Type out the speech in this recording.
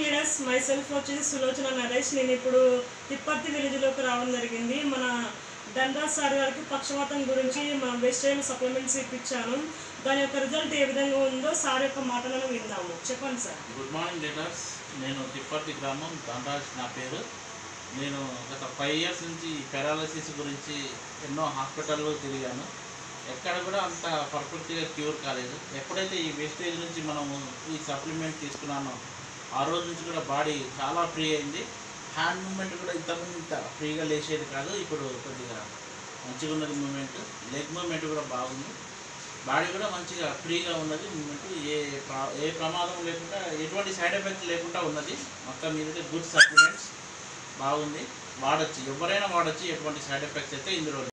Morning leaders my self వచ్చేసి సులోచన నరేష్. నేను ఇప్పుడు తిప్పర్తి విలేజ్లోకి రావడం జరిగింది. మన ధనరాజ్ సార్ గారికి పక్షవాతం గురించి మన వెజిటేబుల్ సప్లిమెంట్స్ ఇప్పించాను. దాని యొక్క రిజల్ట్ ఏ విధంగా ఉందో సార్ యొక్క మాటలను విందాము. చెప్పండి సార్. Good morning leaders. నేను తిప్పర్తి గ్రామం, ధనరాజ్ నా పేరు. నేను గత 5 years నుంచి పారాలసిస్ గురించి ఎన్నో హాస్పిటల్లో తిరిగాను. ఎక్కడ కూడా అంత పర్ఫెక్ట్గా క్యూర్ కాలేదు. ఎప్పుడైతే ఈ వేస్టేజ్ నుంచి మనము ఈ సప్లిమెంట్ తీసుకున్నానో ఆ రోజు నుంచి కూడా బాడీ చాలా ఫ్రీ అయింది. హ్యాండ్ మూమెంట్ కూడా ఇంత ఫ్రీగా లేచేది కాదు. ఇప్పుడు కొద్దిగా మంచిగా ఉన్నది మూమెంట్. లెగ్ మూమెంట్ కూడా బాగుంది. బాడీ కూడా మంచిగా ఫ్రీగా ఉన్నది. మూమెంట్ ఏ ప్రమాదం లేకుండా, ఎటువంటి సైడ్ ఎఫెక్ట్ లేకుండా ఉన్నది. మొత్తం మీద గుడ్ సప్లిమెంట్స్ బాగుంది. వాడచ్చు, ఎవరైనా వాడచ్చు. ఎటువంటి సైడ్ ఎఫెక్ట్స్ అయితే ఇందులో